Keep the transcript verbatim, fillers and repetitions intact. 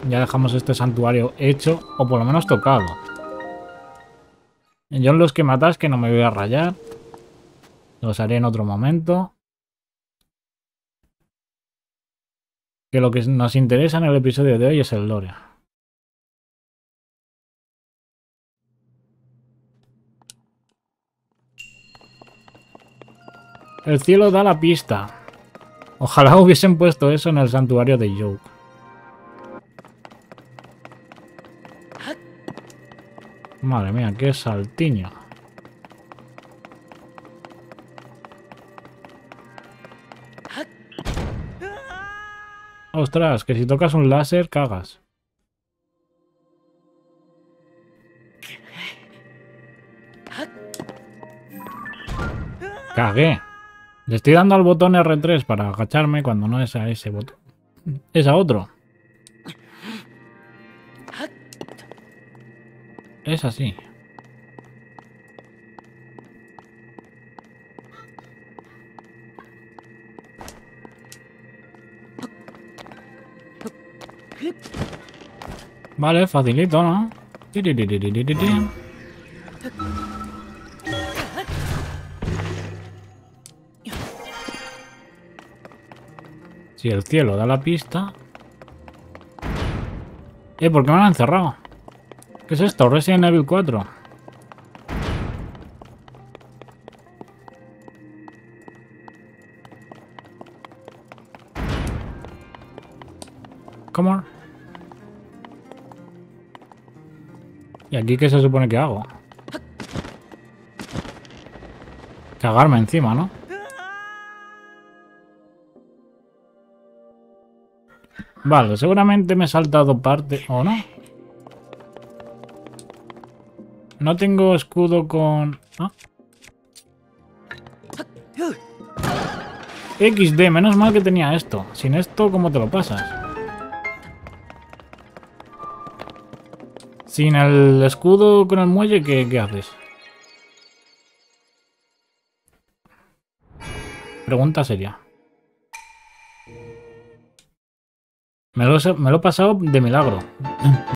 Ya dejamos este santuario hecho, o por lo menos tocado. Yo en los que matas que no me voy a rayar. Los haré en otro momento. Que lo que nos interesa en el episodio de hoy es el lore. El cielo da la pista. Ojalá hubiesen puesto eso en el santuario de Yoke. Madre mía, qué saltiño. Ostras, que si tocas un láser, cagas. Cagué. Le estoy dando al botón erre tres para agacharme cuando no es a ese botón. Es a otro. Es así. Vale, facilito, ¿no? Si el cielo da la pista... Eh, ¿por qué me han encerrado? ¿Qué es esto? Resident Evil cuatro. ¿Cómo? ¿Y aquí qué se supone que hago? Cagarme encima, ¿no? Vale, seguramente me he saltado parte... ¿O no? No tengo escudo con... ¿Ah? equis de, menos mal que tenía esto. Sin esto, ¿cómo te lo pasas? Sin el escudo con el muelle, ¿qué, qué haces? Pregunta seria. Me lo, me lo he pasado de milagro.